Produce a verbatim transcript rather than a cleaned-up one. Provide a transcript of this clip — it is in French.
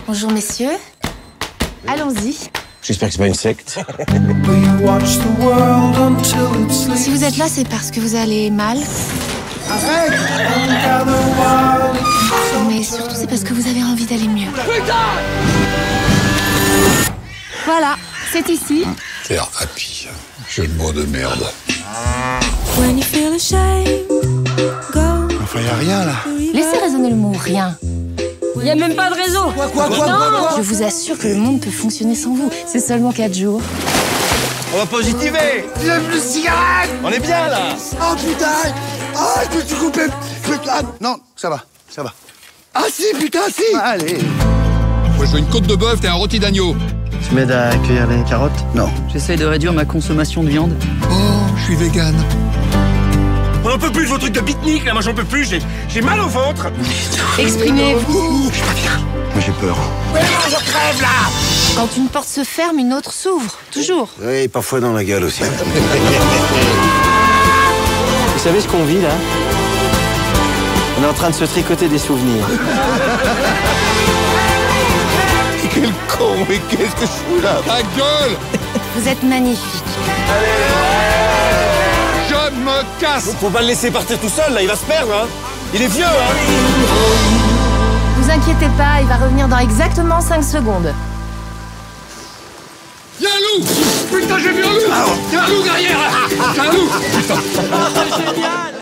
Bonjour messieurs. Allons-y. J'espère que c'est pas une secte. Si vous êtes là, c'est parce que vous allez mal. Mais surtout, c'est parce que vous avez envie d'aller mieux. Voilà, c'est ici. Faire happy. Jeu de mots de merde. Enfin, y a rien là. Laissez résonner le mot rien. Il n'y a même pas de réseau. Quoi, quoi, quoi, quoi, quoi? Je vous assure que le monde peut fonctionner sans vous. C'est seulement quatre jours. On va positiver. Il y a plus de cigarettes. On est bien là. Oh putain. Oh, je me suis coupé. Putain. Non, ça va, ça va. Ah si, putain, si. Allez. Moi, je veux une côte de bœuf et un rôti d'agneau. Tu m'aides à cueillir les carottes? Non. J'essaye de réduire ma consommation de viande. Oh, je suis vegan. On n'en peut plus de vos trucs de pique-nique là, moi j'en peux plus, j'ai j'ai mal au ventre. Exprimez-vous. Je suis pas bien. Moi, j'ai peur. Ouais, je crève là. Quand une porte se ferme, une autre s'ouvre. Toujours. Oui, parfois dans la gueule aussi. Vous savez ce qu'on vit là? On est en train de se tricoter des souvenirs. Quel con, mais qu'est-ce que je fous là? Ta gueule. Vous êtes magnifique. Je me casse. Faut pas le laisser partir tout seul là, il va se perdre hein. Il est vieux hein. Vous inquiétez pas, il va revenir dans exactement cinq secondes. Y'a un loup. Putain, j'ai vu un loup. Y'a un loup derrière. Y'a un loup. Putain. C'est génial.